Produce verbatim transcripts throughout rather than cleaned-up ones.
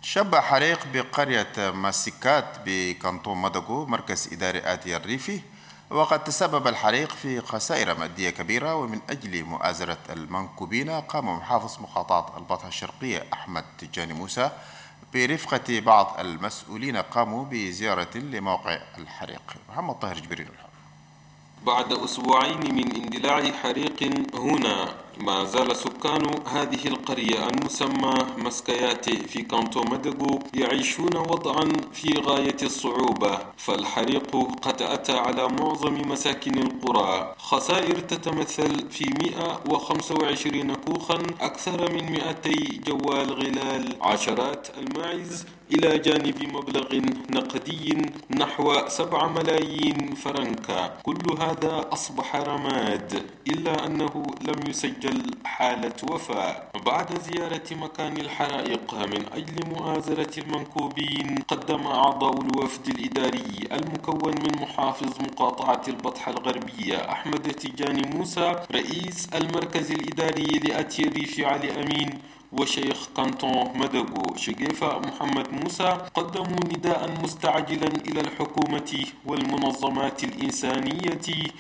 شب حريق بقرية ماسيكات بكانطون مدغو مركز إداري آتي الريفي، وقد تسبب الحريق في خسائر مادية كبيرة. ومن أجل مؤازرة المنكوبين قام محافظ مقاطعة البطحة الشرقية أحمد تجاني موسى برفقة بعض المسؤولين قاموا بزيارة لموقع الحريق. محمد طاهر جبريل. بعد أسبوعين من اندلاع حريق هنا، ما زال سكان هذه القرية المسمى مسكيات في كانتون مدغو يعيشون وضعا في غاية الصعوبة، فالحريق قد أتى على معظم مساكن القرى. خسائر تتمثل في مئة وخمسة وعشرين كوخا، أكثر من مئتي جوال غلال، عشرات الماعز، إلى جانب مبلغ نقدي نحو سبعة ملايين فرنكا. كل هذا أصبح رماد، إلا أنه لم يسجل حالة وفاة. بعد زيارة مكان الحرائق من أجل مؤازرة المنكوبين، قدم أعضاء الوفد الإداري المكون من محافظ مقاطعة البطحة الغربية أحمد تجاني موسى، رئيس المركز الإداري لآتي الريفي علي أمين، وشيخ كانتون مدغو شقيفة محمد موسى، قدموا نداء مستعجلا إلى الحكومة والمنظمات الإنسانية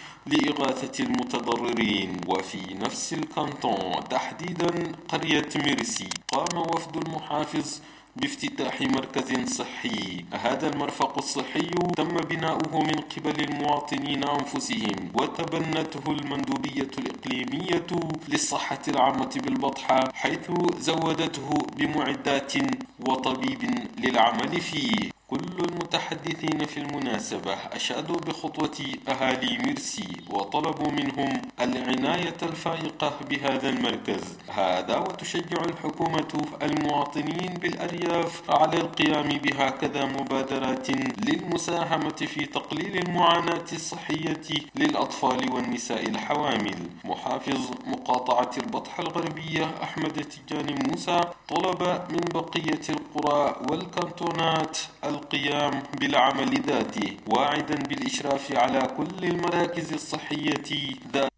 لإغاثة المتضررين. وفي نفس الكانتون تحديدا قرية ميرسي، قام وفد المحافظ بافتتاح مركز صحي. هذا المرفق الصحي تم بناؤه من قبل المواطنين أنفسهم، وتبنته المندوبية الإقليمية للصحة العامة بالبطحة، حيث زودته بمعدات وطبيب للعمل فيه. كل المتحدثين في المناسبة أشادوا بخطوة أهالي ميرسي، وطلبوا منهم العناية الفائقة بهذا المركز هذا، وتشجع الحكومة المواطنين بالأرياف على القيام بهكذا مبادرات للمساهمة في تقليل المعاناة الصحية للأطفال والنساء الحوامل. محافظ مقاطعة البطحة الغربية أحمد تجاني موسى طلب من بقية القرى والكانتونات القيام بالعمل ذاته، واعدا بالإشراف على كل المراكز الصحية ذات